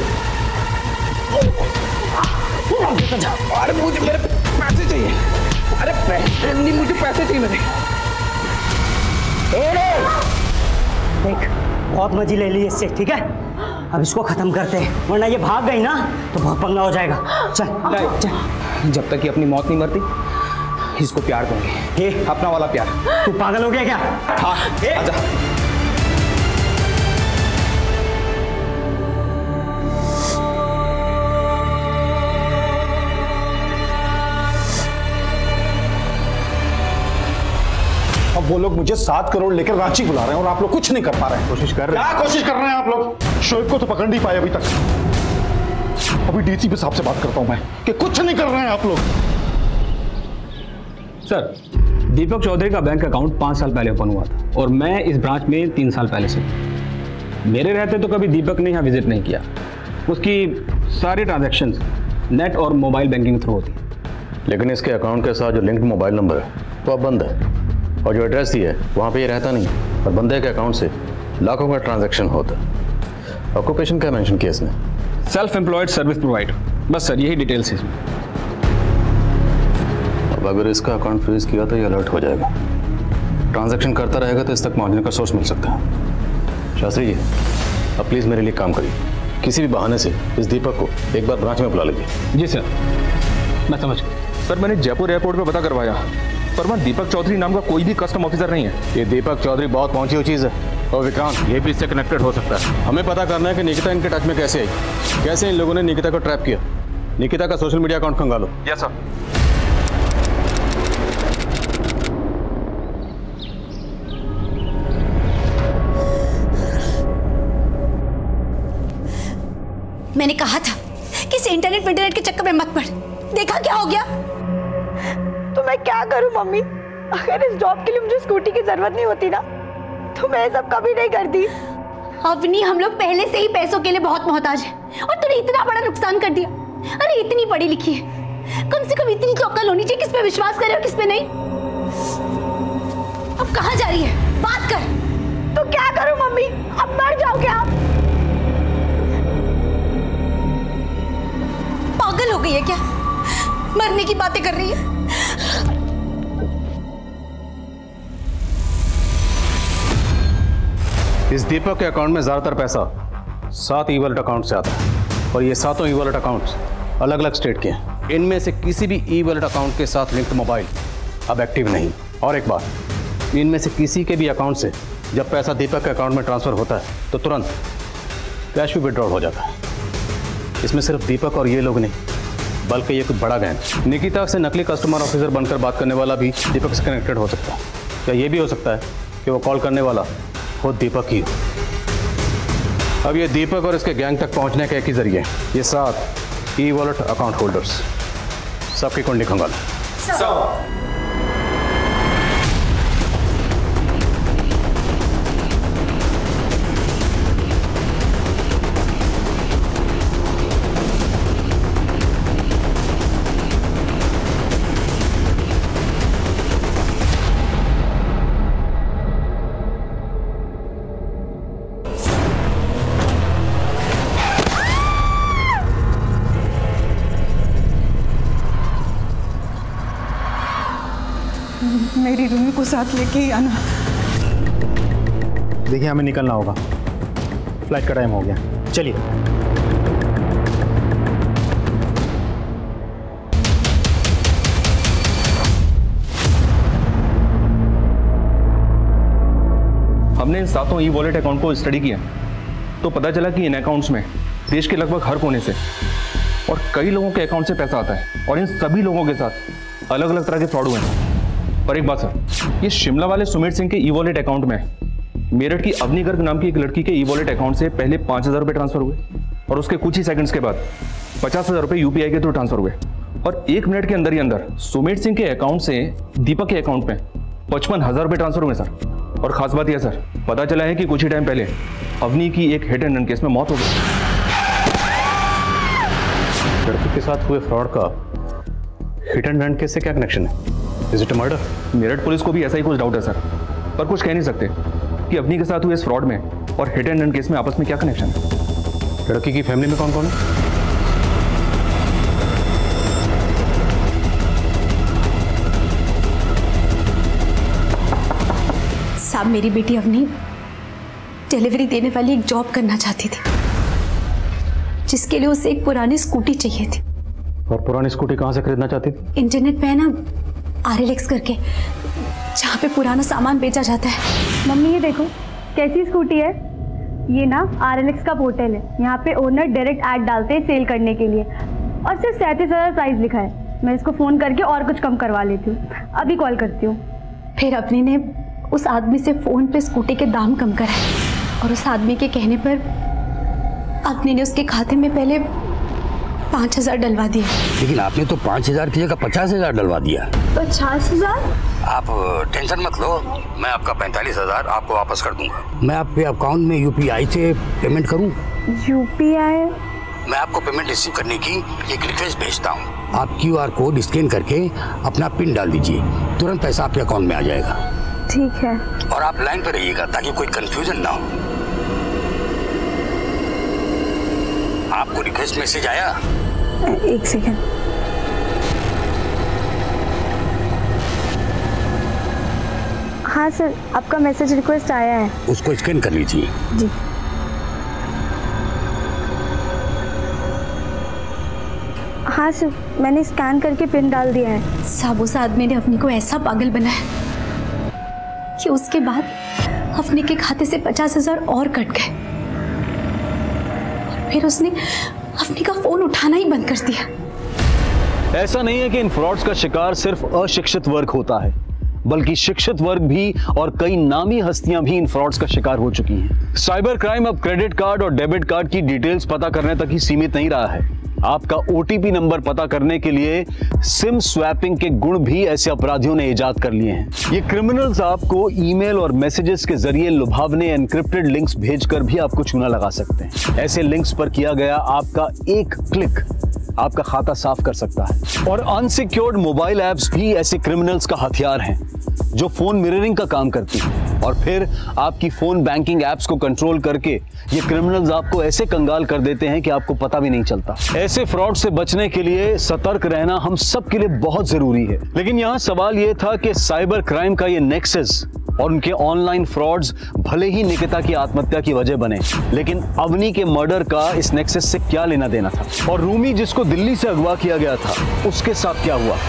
अरे मुझे मेरे पैसे चाहिए। अरे पैसे नहीं, मुझे पैसे चाहिए मेरे। देख बहुत मजे ले ली इससे, ठीक है? अब इसको खत्म करते हैं, वरना ये भाग गई ना तो बहुत पंगा हो जाएगा। चल चल। जब तक ये अपनी मौत नहीं मरती इसको प्यार दूंगी, ये अपना वाला प्यार। तू पागल हो गया क्या? हाँ आजा। अब वो लोग मुझे 7 करोड़ लेकर रांची बुला रहे हैं और आप लोग कुछ नहीं कर पा रहे हैं। कोशिश कर रहे हैं। क्या कोशिश कर रहे हैं आप लोग? शोएब को तो पकड़ नहीं पाए अभी तक। अभी डीसीपी साहब से बात करता हूं मैं कि कुछ नहीं कर रहे हैं आप लोग। सर दीपक चौधरी का बैंक अकाउंट 5 साल पहले ओपन हुआ था और मैं इस ब्रांच में 3 साल पहले से। मेरे रहते तो कभी दीपक ने यहाँ विजिट नहीं किया। उसकी सारी ट्रांजैक्शंस नेट और मोबाइल बैंकिंग थ्रू होती है। लेकिन इसके अकाउंट के साथ जो लिंक्ड मोबाइल नंबर है वो अब बंद है, और जो एड्रेस दी है वहाँ पे ये रहता नहीं, और बंदे के अकाउंट से लाखों का ट्रांजैक्शन होता है। ऑक्यूपेशन क्या मेंशन किया इसने? सेल्फ एम्प्लॉयड सर्विस प्रोवाइडर, बस सर यही डिटेल्स है इसमें। अब अगर इसका अकाउंट फ्रीज किया तो ये अलर्ट हो जाएगा। ट्रांजैक्शन करता रहेगा तो इस तक पहुँचने का सोर्स मिल सकता है। शास्त्री जी अब प्लीज़ मेरे लिए काम करिए, किसी भी बहाने से इस दीपक को एक बार ब्रांच में बुला लीजिए। जी सर, मैं समझ गया। सर मैंने जयपुर एयरपोर्ट पे पता करवाया, पर वहाँ दीपक चौधरी नाम का कोई भी कस्टम ऑफिसर नहीं है। ये दीपक चौधरी बहुत पहुंची हुई चीज़ है, और विक्रांत ये भी इससे कनेक्टेड हो सकता है। हमें पता करना है कि निकिता इनके टच में कैसे आई, कैसे इन लोगों ने निकिता को ट्रैप किया। निकिता का सोशल मीडिया अकाउंट खंगालो। Yes sir. मैंने कहा था कि इस इंटरनेट के चक्कर में मत पड़। देखा क्या हो गया? तो मैं क्या करूं मम्मी? अगर इस जॉब के लिए मुझे स्कूटी की जरूरत नहीं होती ना तो मैं सब कभी नहीं करती। अवनी हम लोग पहले से ही पैसों के लिए बहुत मोहताज हैं, और तूने इतना बड़ा नुकसान कर दिया। अरे इतनी पढ़ी लिखी है, कम से कम इतनी तो अक्ल होनी चाहिए किस पे विश्वास करे और किस पे नहीं। अब कहाँ जा रही है? बात कर। तो क्या करूं मम्मी? अब मर जाओगे आप? पागल हो गई है क्या? मरने की बातें कर रही है। इस दीपक के अकाउंट में ज्यादातर पैसा 7 ई वॉलेट अकाउंट से आता है। और ये सातों ई वॉलेट अकाउंट्स अलग अलग स्टेट के हैं। इनमें से किसी भी ई वॉलेट अकाउंट के साथ लिंक्ड मोबाइल अब एक्टिव नहीं। और एक बात, इनमें से किसी के भी अकाउंट से जब पैसा दीपक के अकाउंट में ट्रांसफर होता है तो तुरंत कैश भी विड्रॉल हो जाता है। इसमें सिर्फ दीपक और ये लोग नहीं, बल्कि ये कुछ बड़ा गैंग निकिता से नकली कस्टमर ऑफिसर बनकर बात करने वाला भी दीपक से कनेक्टेड हो सकता है। या ये भी हो सकता है कि वो कॉल करने वाला खुद दीपक ही हो। अब ये दीपक और इसके गैंग तक पहुंचने का एक ही जरिए, ये 7 ई वॉलेट अकाउंट होल्डर्स, सबकी कुंडली खंगाल। मेरी रूमी को साथ लेके ही आना। देखिए हमें निकलना होगा, फ्लाइट का टाइम हो गया, चलिए। हमने इन सातों ई वॉलेट अकाउंट को स्टडी किया तो पता चला कि इन अकाउंट्स में देश के लगभग हर कोने से और कई लोगों के अकाउंट से पैसा आता है और इन सभी लोगों के साथ अलग अलग तरह के फ्रॉड हुए हैं। पर एक बात सर, ये शिमला वाले सुमित सिंह के ई वॉलेट अकाउंट में मेरठ की अवनी गर्ग नाम की एक लड़की के ई वॉलेट अकाउंट से पहले 5,000 रुपये ट्रांसफर हुए और उसके कुछ ही सेकंड्स के बाद 50,000 रुपये यूपीआई के थ्रू ट्रांसफर हुए और 1 मिनट के अंदर ही अंदर सुमित सिंह के अकाउंट से दीपक के अकाउंट में 55,000 रुपये ट्रांसफर हुए सर। और खास बात यह सर, पता चला है कि कुछ ही टाइम पहले अवनी की एक हिट एंड रन केस में मौत हो गई। लड़की के साथ हुए फ्रॉड का हिट एंड रन केस से क्या कनेक्शन है? Is it a murder? Meerut police को भी ऐसा ही कुछ डाउट है सर, पर कुछ कह नहीं सकते कि अवनी के साथ हुए इस फ्रॉड में और हिट एंड रन केस में आपस में क्या कनेक्शन है। लड़की की फैमिली में कौन कौन है? साहब, मेरी बेटी अवनी डिलीवरी देने वाली एक जॉब करना चाहती थी, जिसके लिए उसे एक पुरानी स्कूटी चाहिए थी। और पुरानी स्कूटी कहाँ से खरीदना चाहती थी? इंटरनेट पे है ना, RLX करके, जहाँ पे पुराना सामान बेचा जाता है। मम्मी ये देखो कैसी स्कूटी है। ये ना RLX का पोर्टल है, यहाँ पे ओनर डायरेक्ट ऐड डालते हैं सेल करने के लिए और सिर्फ 37,000 प्राइस लिखा है। मैं इसको फ़ोन करके और कुछ कम करवा लेती हूँ, अभी कॉल करती हूँ। फिर अपनी ने उस आदमी से फ़ोन पे स्कूटी के दाम कम कराए और उस आदमी के कहने पर अपनी ने उसके खाते में पहले 5,000 डलवा दिए। लेकिन आपने तो 5,000 की जगह 50,000 डलवा दिया। 50,000? आप टेंशन मत लो, मैं आपका 45,000 आपको वापस कर दूंगा। मैं आपके अकाउंट में UPI से पेमेंट करूं? UPI? मैं आपको पेमेंट रिसीव करने की एक रिक्वेस्ट भेजता हूं। आप QR कोड स्कैन करके अपना पिन डाल दीजिए, तुरंत पैसा आपके अकाउंट में आ जाएगा। ठीक है। और आप लाइन पर रहिएगा ताकि कोई कंफ्यूजन ना हो। आपको रिक्वेस्ट मैसेज आया? एक सेकेंड। हाँ सर, आपका मैसेज रिक्वेस्ट आया है। उसको स्कैन कर लीजिए। जी। हाँ सर, मैंने स्कैन करके पिन डाल दिया है। साहब, उस आदमी ने अपनी को ऐसा पागल बनाया कि उसके बाद अपने के खाते से 50,000 और कट गए। फिर उसने अपनी का फोन उठाना ही बंद कर दिया। ऐसा नहीं है कि इन फ्रॉड्स का शिकार सिर्फ अशिक्षित वर्ग होता है, बल्कि शिक्षित वर्ग भी और कई नामी हस्तियां भी इन फ्रॉड्स का शिकार हो चुकी हैं। साइबर क्राइम अब क्रेडिट कार्ड और डेबिट कार्ड की डिटेल्स पता करने तक ही सीमित नहीं रहा है। आपका OTP नंबर पता करने के लिए सिम स्वैपिंग के गुण भी ऐसे अपराधियों ने इजाद कर लिए हैं। ये क्रिमिनल्स आपको ईमेल और मैसेजेस के जरिए लुभावने एनक्रिप्टेड लिंक्स भेजकर भी आपको चूना लगा सकते हैं। ऐसे लिंक्स पर किया गया आपका एक क्लिक आपका खाता साफ कर सकता है। और अनसिक्योर्ड मोबाइल ऐप्स भी ऐसे क्रिमिनल्स का हथियार हैं जो फोन मिररिंग का काम करती है और फिर आपकी फोन बैंकिंग ऐप्स को कंट्रोल करके ये क्रिमिनल्स आपको ऐसे कंगाल कर देते हैं कि आपको पता भी नहीं चलता। ऐसे फ्रॉड से बचने के लिए सतर्क रहना हम सब के लिए बहुत जरूरी है। लेकिन यहाँ सवाल ये था कि साइबर क्राइम का ये नेक्सस और उनके ऑनलाइन फ्रॉड्स भले ही निकिता की आत्महत्या की वजह बने, लेकिन अवनी के मर्डर का इस नेक्सस से क्या लेना देना था? और रूमी जिसको दिल्ली से अगवा किया गया था, उसके साथ क्या हुआ?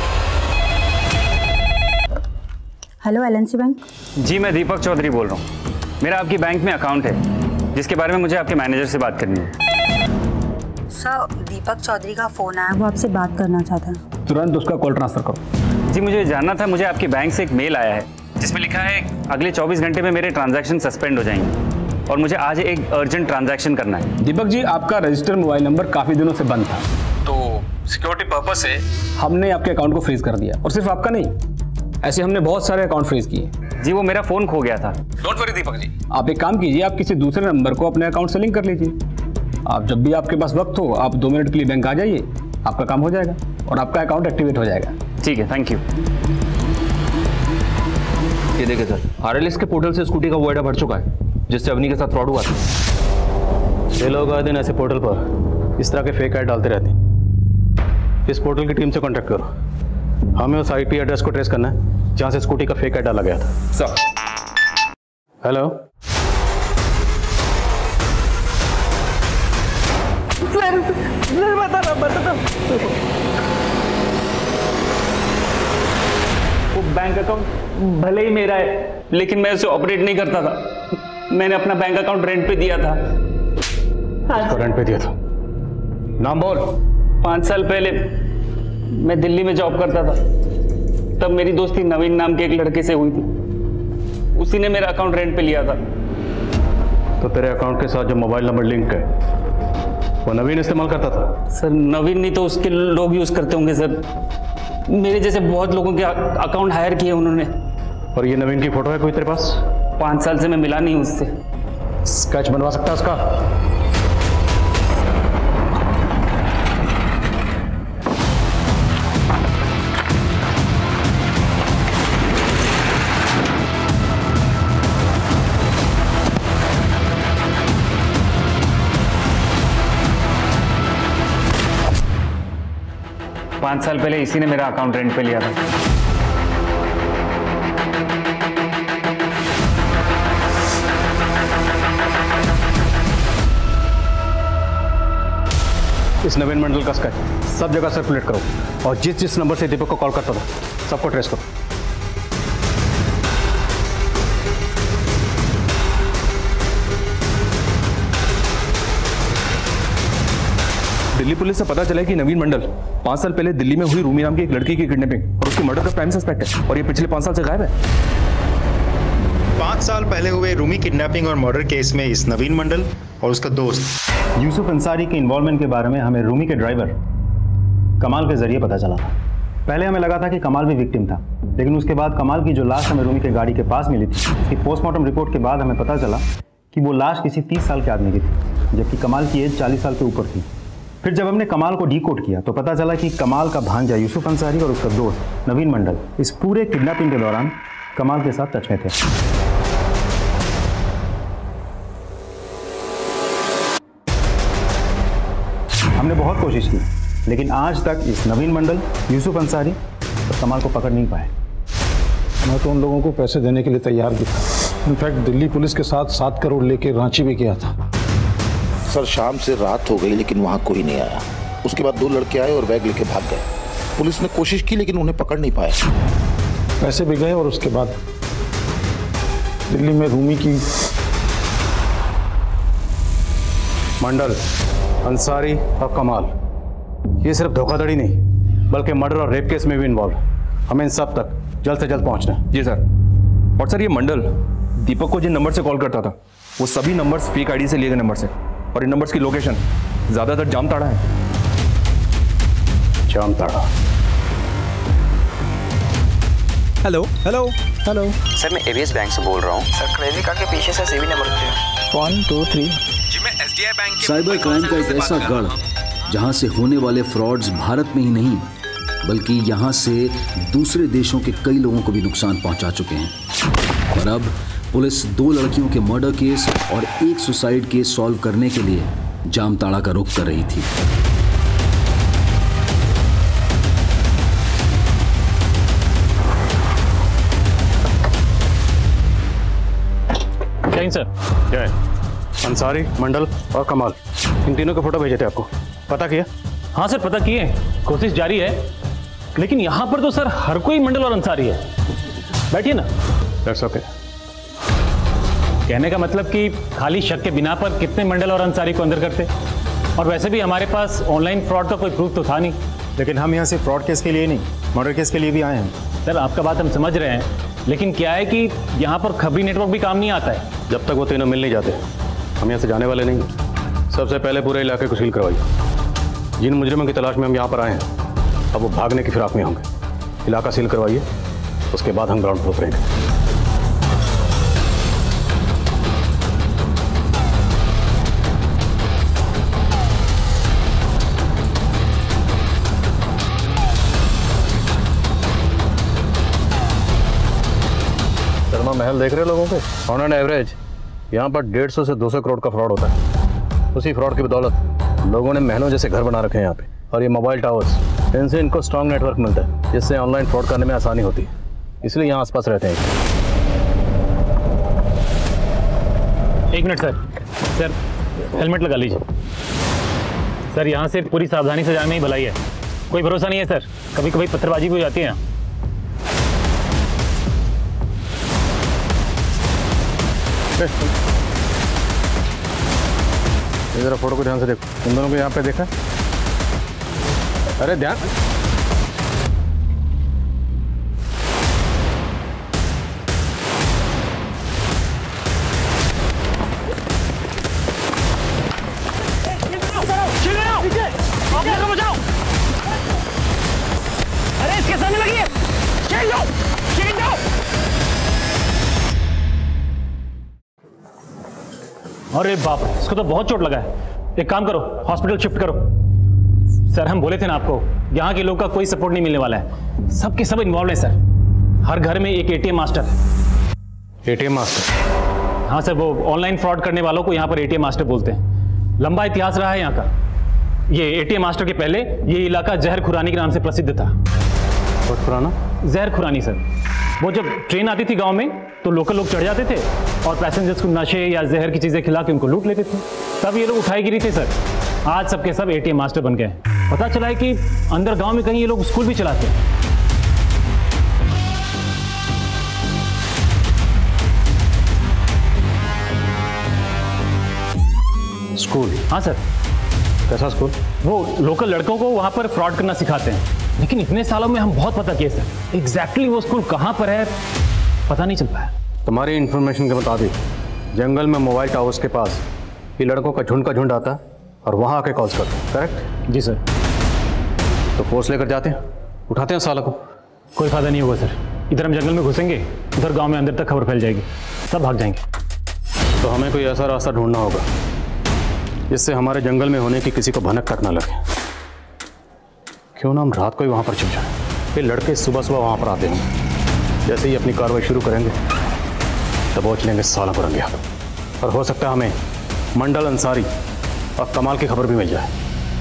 Hello LNC bank. जी मैं दीपक चौधरी बोल रहा हूँ। मेरा आपकी बैंक में अकाउंट है जिसके बारे में मुझे आपके मैनेजर से बात करनी है। सर दीपक चौधरी का फोन आया, वो आपसे बात करना चाहता है। तुरंत उसका कॉल ट्रांसफर करो। जी मुझे जानना था, मुझे आपके बैंक से एक मेल आया है जिसमें लिखा है अगले 24 घंटे में मेरे ट्रांजैक्शन सस्पेंड हो जाएंगे और मुझे आज एक अर्जेंट ट्रांजैक्शन करना है। दीपक जी आपका रजिस्टर्ड मोबाइल नंबर काफ़ी दिनों से बंद था, तो सिक्योरिटी पर्पस से हमने आपके अकाउंट को फ्रीज कर दिया। और सिर्फ आपका नहीं, ऐसे हमने बहुत सारे अकाउंट फ्रीज किए। जी वो मेरा फ़ोन खो गया था। डोंट वरी दीपक जी, आप एक काम कीजिए, आप किसी दूसरे नंबर को अपने अकाउंट से लिंक कर लीजिए। आप जब भी आपके पास वक्त हो, आप 2 मिनट के लिए बैंक आ जाइए, आपका काम हो जाएगा और आपका अकाउंट एक्टिवेट हो जाएगा। ठीक है, थैंक यू। ये देखिए सर, आरएलएक्स के पोर्टल से स्कूटी का वो एडा भर चुका है जिससे अवनी के साथ फ्रॉड हुआ था। ये लोग आए दिन ऐसे पोर्टल पर इस तरह के फेक ऐड डालते रहते हैं। इस पोर्टल की टीम से कांटेक्ट करो, हमें उस आईपी एड्रेस को ट्रेस करना है जहां से स्कूटी का फेक ऐड डाला गया था। सर हेलो सर बता। वो बैंक अकाउंट भले ही मेरा है लेकिन मैं उसे ऑपरेट नहीं करता था। मैंने अपना बैंक अकाउंट रेंट पे दिया था। हाँ। रेंट पे दिया था? नाम बोल। 5 साल पहले मैं दिल्ली में जॉब करता था, तब मेरी दोस्ती नवीन नाम के एक लड़के से हुई थी। उसी ने मेरा अकाउंट रेंट पे लिया था। तो तेरे अकाउंट के साथ जो मोबाइल नंबर लिंक है वो नवीन इस्तेमाल करता था? सर नवीन नहीं तो उसके लोग यूज करते होंगे सर। मेरे जैसे बहुत लोगों के अकाउंट हायर किए उन्होंने। और ये नवीन की फोटो है कोई तेरे पास? 5 साल से मैं मिला नहीं उससे। स्केच बनवा सकता है उसका? 5 साल पहले इसी ने मेरा अकाउंट रेंट पे लिया था। इस नवीन मंडल का स्केच सब जगह सर्कुलेट करो और जिस जिस नंबर से दीपक को कॉल करता था सबको ट्रेस करो। दिल्ली पुलिस से पता चला कि नवीन मंडल 5 साल पहले दिल्ली में हुई रूमी नाम की एक लड़की की किडनैपिंग और उसकी मर्डर का प्राइम सस्पेक्ट है और ये पिछले 5 साल से गायब है। 5 साल पहले हुए रूमी किडनैपिंग और मर्डर केस में इस नवीन मंडल और उसका दोस्त यूसुफ अंसारी के इन्वॉल्वमेंट के बारे में हमें रूमी के ड्राइवर कमाल के जरिए पता चला था। पहले हमें लगा था कि कमाल भी विक्टिम था, लेकिन उसके बाद कमाल की जो लाश हमें रूमी के गाड़ी के पास मिली थी, उसकी पोस्टमार्टम रिपोर्ट के बाद हमें पता चला कि वो लाश किसी 30 साल के आदमी की थी, जबकि कमाल की एज 40 साल के ऊपर थी। फिर जब हमने कमाल को डीकोड किया तो पता चला कि कमाल का भांजा यूसुफ अंसारी और उसका दोस्त नवीन मंडल इस पूरे किडनैपिंग के दौरान कमाल के साथ टच में थे। हमने बहुत कोशिश की, लेकिन आज तक इस नवीन मंडल, यूसुफ अंसारी और कमाल को पकड़ नहीं पाए। मैं तो उन लोगों को पैसे देने के लिए तैयार भी था। इनफैक्ट दिल्ली पुलिस के साथ 7 करोड़ लेके रांची भी गया था। सर शाम से रात हो गई लेकिन वहाँ कोई नहीं आया। उसके बाद 2 लड़के आए और बैग लेके भाग गए। पुलिस ने कोशिश की लेकिन उन्हें पकड़ नहीं पाए। पैसे भी गए और उसके बाद दिल्ली में रूमी की मंडल, अंसारी और कमाल ये सिर्फ धोखाधड़ी नहीं बल्कि मर्डर और रेप केस में भी इन्वॉल्व। हमें इन सब तक जल्द से जल्द पहुंचना है। जी सर। और सर ये मंडल दीपक को जिन नंबर से कॉल करता था वो सभी नंबर्स फेक आईडी से लिए गए नंबर से और इन नंबर्स की लोकेशन ज्यादातर जामताड़ा है। Jamtara. Hello hello hello sir मैं एबीएस बैंक से बोल रहा हूँ। सर क्रेडिट कार्ड के पीछे से सीवी नंबर थे 1 2 3। जी मैं एसडीआई बैंक के साइबर क्राइम का एक ऐसा गढ़ जहां से होने वाले फ्रॉड्स भारत में ही नहीं बल्कि यहां से दूसरे देशों के कई लोगों को भी नुकसान पहुंचा चुके हैं। और अब पुलिस 2 लड़कियों के मर्डर केस और एक सुसाइड केस सॉल्व करने के लिए जामताड़ा का रुख कर रही थी। हिंद सर। क्या है? अंसारी, मंडल और कमाल, इन तीनों के फोटो भेजे थे आपको, पता किया? हाँ सर, पता किए, कोशिश जारी है, लेकिन यहाँ पर तो सर हर कोई मंडल और अंसारी है। बैठिए ना। That's okay. कहने का मतलब कि खाली शक के बिना पर कितने मंडल और अंसारी को अंदर करते, और वैसे भी हमारे पास ऑनलाइन फ्रॉड का कोई प्रूफ तो था नहीं। लेकिन हम यहाँ से फ्रॉड केस के लिए नहीं, मर्डर केस के लिए भी आए हैं। सर आपका बात हम समझ रहे हैं, लेकिन क्या है कि यहाँ पर खबरी नेटवर्क भी काम नहीं आता है। जब तक वो तीनों मिल नहीं जाते हम यहाँ से जाने वाले नहीं। सबसे पहले पूरे इलाके को सील करवाइए। जिन मुजरिमों की तलाश में हम यहाँ पर आए हैं अब वो भागने की फिराक में होंगे। इलाका सील करवाइए, उसके बाद हम ग्राउंड फ्लोर करेंगे। महल देख रहे लोगों के ऑन एन एवरेज यहाँ पर 150 से 200 करोड़ का फ्रॉड होता है। उसी फ्रॉड की बदौलत लोगों ने महलों जैसे घर बना रखे हैं यहाँ पे। और ये मोबाइल टावर्स, इनसे इनको स्ट्रॉन्ग नेटवर्क मिलता है, जिससे ऑनलाइन फ्रॉड करने में आसानी होती है, इसलिए यहाँ आसपास रहते हैं। एक मिनट सर, सर हेलमेट लगा लीजिए। सर यहाँ से पूरी सावधानी से जाने में ही भलाई है, कोई भरोसा नहीं है सर, कभी कभी पत्थरबाजी भी हो जाती है। जरा फोटो को ध्यान से देखो, इन दोनों को यहाँ पे देखा? अरे ध्यान। अरे इसके सामने लगी अरे बाप रे, इसको तो बहुत चोट लगा है। एक काम करो, हॉस्पिटल शिफ्ट करो। सर हम बोले थे ना आपको, यहाँ के लोग का कोई सपोर्ट नहीं मिलने वाला है, सबके सब इन्वॉल्व है सर। हर घर में एक एटीएम मास्टर है। ATM master? हाँ सर, वो ऑनलाइन फ्रॉड करने वालों को यहाँ पर एटीएम मास्टर बोलते हैं। लंबा इतिहास रहा है यहाँ का। ये एटीएम मास्टर के पहले ये इलाका जहर खुरानी के नाम से प्रसिद्ध था। बहुत पुराना? जहर खुरानी सर। वो जब ट्रेन आती थी गांव में तो लोकल लोग चढ़ जाते थे और पैसेंजर्स को नशे या जहर की चीजें खिला के उनको लूट लेते थे। तब ये लोग उठाई गिरी थे सर। आज सबके सब एटीएम मास्टर बन गए। पता चला है कि अंदर गांव में कहीं ये लोग स्कूल भी चलाते हैं। स्कूल? हाँ सर। कैसा स्कूल? वो लोकल लड़कों को वहां पर फ्रॉड करना सिखाते हैं, लेकिन इतने सालों में हम बहुत पता किए सर, एग्जैक्टली वो स्कूल कहाँ पर है पता नहीं चल पाया। तुम्हारी इंफॉर्मेशन के मुताबिक जंगल में मोबाइल टावर्स के पास ये लड़कों का झुंड आता है और वहाँ आके कॉल्स करते हैं, करेक्ट? जी सर। तो फोर्स लेकर जाते हैं, उठाते हैं साला को? कोई फायदा नहीं होगा सर। इधर हम जंगल में घुसेंगे, उधर गांव में अंदर तक खबर फैल जाएगी, सब भाग जाएंगे। तो हमें कोई ऐसा रास्ता ढूंढना होगा जिससे हमारे जंगल में होने की किसी को भनक तक ना लगे। क्यों ना हम रात को ही वहाँ पर छिप जाएं, फिर लड़के सुबह सुबह वहाँ पर आते हैं। जैसे ही अपनी कार्रवाई शुरू करेंगे दबोच लेंगे साला को रंगे हाथ। और हो सकता है हमें मंडल, अंसारी और कमाल की खबर भी मिल जाए।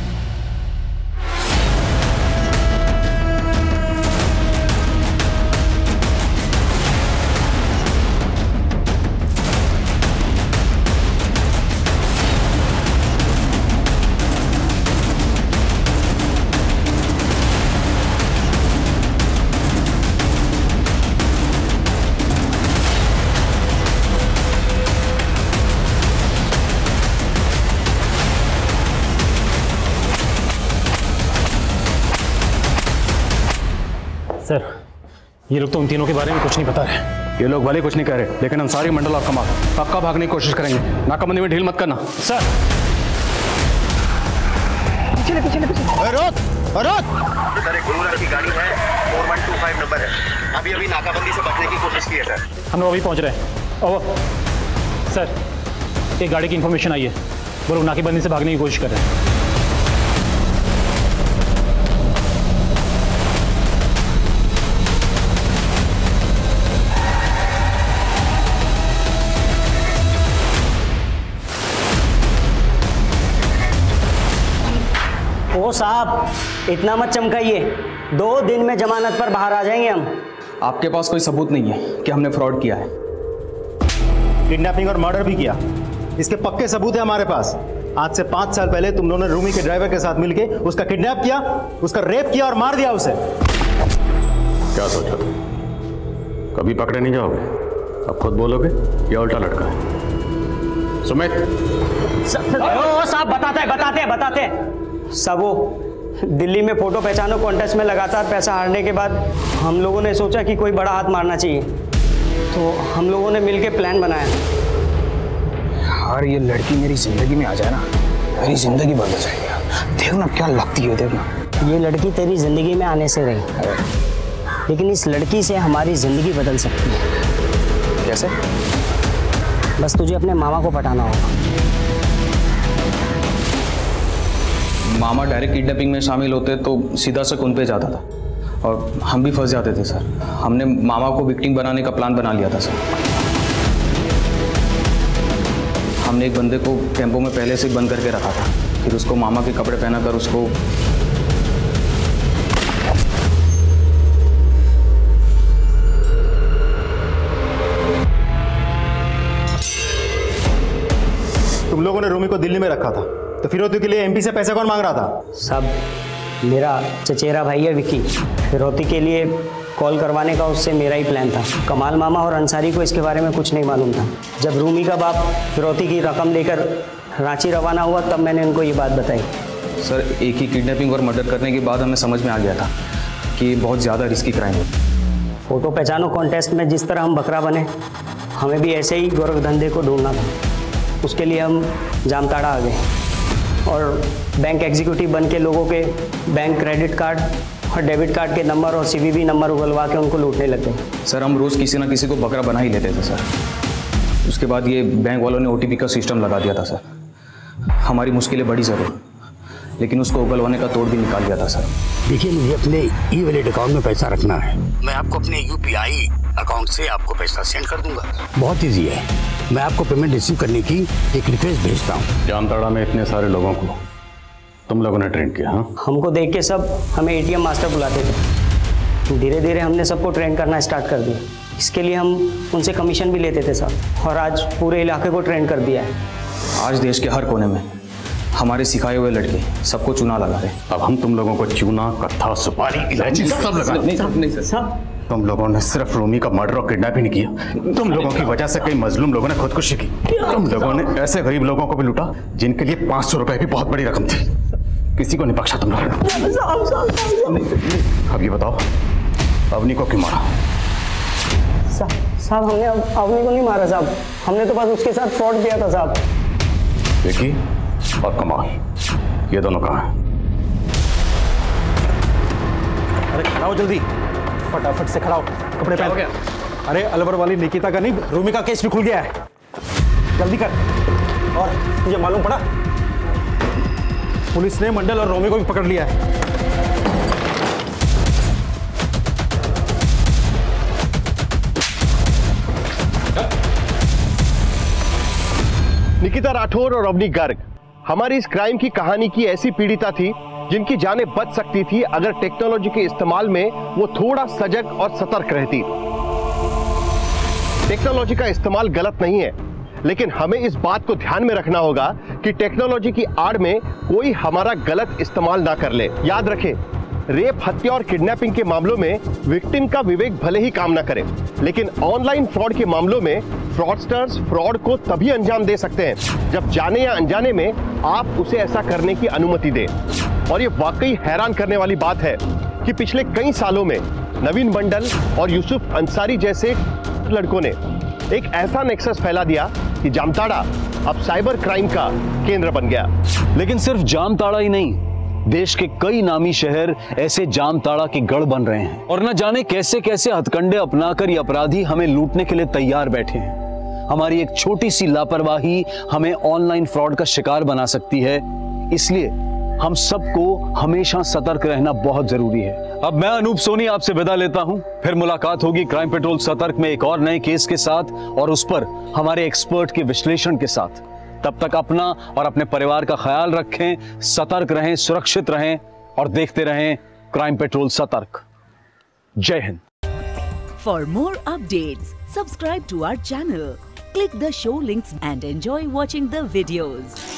सर ये लोग तो उन तीनों के बारे में कुछ नहीं बता रहे। ये लोग भले कुछ नहीं कह रहे, लेकिन अंसारी, मंडल और कमाल पक्का भागने की कोशिश करेंगे। नाकाबंदी में ढील मत करना। सर पीछे पीछे पीछे। रोक रोक। सर एक ब्लू रंग की गाड़ी है, 4125 नंबर है। अभी नाकाबंदी से बचने की कोशिश की है सर। हम लोग अभी पहुंच रहे हैं। ओह सर, एक गाड़ी की इंफॉर्मेशन आई है, वो लोग नाकेबंदी से भागने की कोशिश कर रहे हैं। ओ साहब, इतना मत चमकाइए, 2 दिन में जमानत पर बाहर आ जाएंगे हम। आपके पास कोई सबूत नहीं है कि हमने फ्रॉड किया है? किडनैपिंग और मर्डर भी किया। इसके पक्के सबूत है हमारे पास। आज से 5 साल पहले तुम लोगों ने रूमी के ड्राइवर के साथ मिलके उसका किडनैप किया, उसका रेप किया और मार दिया उसे। क्या सोचा तुम? कभी पकड़े नहीं जाओगे? अब खुद बोलोगे या उल्टा लटका है? सुमित साहब बताते सब वो दिल्ली में फोटो पहचानो कॉन्टेस्ट में लगातार पैसा हारने के बाद हम लोगों ने सोचा कि कोई बड़ा हाथ मारना चाहिए, तो हम लोगों ने मिलके प्लान बनाया। यार ये लड़की मेरी जिंदगी में आ जाए ना, मेरी जिंदगी बदल जाएगी। देखना क्या लगती है, देखना। ये लड़की तेरी जिंदगी में आने से रही, लेकिन इस लड़की से हमारी जिंदगी बदल सकती है। कैसे? बस तुझे अपने मामा को पटाना होगा। मामा डायरेक्ट किडनैपिंग में शामिल होते तो सीधा से उन पे जाता था और हम भी फंस जाते थे सर। हमने मामा को विक्टिम बनाने का प्लान बना लिया था सर। हमने एक बंदे को टेम्पो में पहले से बंद करके रखा था, फिर उसको मामा के कपड़े पहनाकर उसको तुम लोगों ने रूमी को दिल्ली में रखा था, तो फिरौती के लिए एमपी से पैसे कौन मांग रहा था? सब मेरा चचेरा भाई है विक्की। फिरौती के लिए कॉल करवाने का उससे मेरा ही प्लान था। कमाल मामा और अंसारी को इसके बारे में कुछ नहीं मालूम था। जब रूमी का बाप फिरौती की रकम लेकर रांची रवाना हुआ तब मैंने उनको ये बात बताई। सर एक ही किडनैपिंग और मर्डर करने के बाद हमें समझ में आ गया था कि ये बहुत ज़्यादा रिस्की क्राइम है। फोटो पहचानो कॉन्टेस्ट में जिस तरह हम बकरा बने, हमें भी ऐसे ही गोरख धंधे को ढूंढना था। उसके लिए हम जामताड़ा आ गए और बैंक एग्जीक्यूटिव बन के लोगों के बैंक क्रेडिट कार्ड और डेबिट कार्ड के नंबर और सीवीवी नंबर उगलवा के उनको लूटने लग गए। सर हम रोज़ किसी ना किसी को बकरा बना ही लेते थे सर। उसके बाद ये बैंक वालों ने ओटीपी का सिस्टम लगा दिया था सर। हमारी मुश्किलें बड़ी ज़रूर, लेकिन उसको उगलवाने का तोड़ भी निकाल दिया था सर। देखिए मुझे अपने ई वॉलेट अकाउंट में पैसा रखना है। मैं आपको अपने यूपीआई अकाउंट से आपको पैसा सेंड कर दूंगा। बहुत ईजी है। मैं आपको पेमेंट रिसीव करने की एक रिक्वेस्ट भेजता हूँ। जामताड़ा में इतने सारे लोगों को तुम लोगों ने ट्रेन किया? हाँ, हमको देख के सब हमें एटीएम मास्टर बुलाते थे। धीरे धीरे हमने सबको ट्रेन करना स्टार्ट कर दिया। इसके लिए हम उनसे कमीशन भी लेते थे साहब, और आज पूरे इलाके को ट्रेन कर दिया है। आज देश के हर कोने में हमारे सिखाए हुए लड़के सबको चूना लगा रहे। अब हम तुम लोगों को चूना, कत्था, सुपारी, इलायची सब लगा। नहीं सर, तुम लोगों ने सिर्फ रोमी का मर्डर और किडनैप ही नहीं किया, तुम लोगों की वजह से कई मजलूम लोगों ने खुदकुशी की। तुम लोगों ने ऐसे गरीब लोगों को भी लूटा जिनके लिए 500 रुपए भी बहुत बड़ी रकम थी। किसी को नहीं बख्शा तुम लोगों ने। अब ये बताओ अवनी को क्यों मारा? साहब हमने अवनी को नहीं मारा साहब, हमने तो बस उसके साथ फ्रॉड किया था साहब। विकी और कमाल ये दोनों कहाँ हैं? अरे खड़ा हो जल्दी, फटाफट से खड़ा हो, कपड़े पहन। गया? अरे अलवर वाली निकिता का नहीं, रूमी का केस भी खुल गया है, जल्दी कर। और तुझे मालूम पड़ा पुलिस ने मंडल और रोमी को भी पकड़ लिया है। निकिता राठौर और अवनी गर्ग हमारी इस क्राइम की कहानी की ऐसी पीड़िता थी जिनकी जानें बच सकती थी अगर टेक्नोलॉजी के इस्तेमाल में वो थोड़ा सजग और सतर्क रहती। टेक्नोलॉजी का इस्तेमाल गलत नहीं है, लेकिन हमें इस बात को ध्यान में रखना होगा कि टेक्नोलॉजी की आड़ में कोई हमारा गलत इस्तेमाल ना कर ले। याद रखें, रेप, हत्या और किडनैपिंग के मामलों में विक्टिम का विवेक भले ही काम ना करे, लेकिन ऑनलाइन फ्रॉड के मामलों में फ्रॉडस्टर्स फ्रॉड को तभी अंजाम दे सकते हैं जब जाने या अनजाने में आप उसे ऐसा करने की अनुमति दें। और ये वाकई हैरान करने वाली बात है कि पिछले कई सालों में नवीन मंडल और यूसुफ अंसारी जैसे लड़कों ने एक ऐसा नेक्सस फैला दिया कि जामताड़ा अब साइबर क्राइम का केंद्र बन गया। लेकिन सिर्फ जामताड़ा ही नहीं, देश के कई नामी शहर ऐसे जामताड़ा के गढ़ बन रहे हैं और न जाने कैसे कैसे हथकंडे अपनाकर ये अपराधी हमें लूटने के लिए तैयार बैठे हैं। हमारी एक छोटी सी लापरवाही हमें ऑनलाइन फ्रॉड का शिकार बना सकती है, इसलिए हम सबको हमेशा सतर्क रहना बहुत जरूरी है। अब मैं अनूप सोनी आपसे विदा लेता हूं, फिर मुलाकात होगी क्राइम पेट्रोल सतर्क में एक और नए केस के साथ और उस पर हमारे एक्सपर्ट के विश्लेषण के साथ। तब तक अपना और अपने परिवार का ख्याल रखें, सतर्क रहें, सुरक्षित रहें और देखते रहें क्राइम पेट्रोल सतर्क। जय हिंद। For more updates subscribe to our channel. Click the show links and enjoy watching the videos.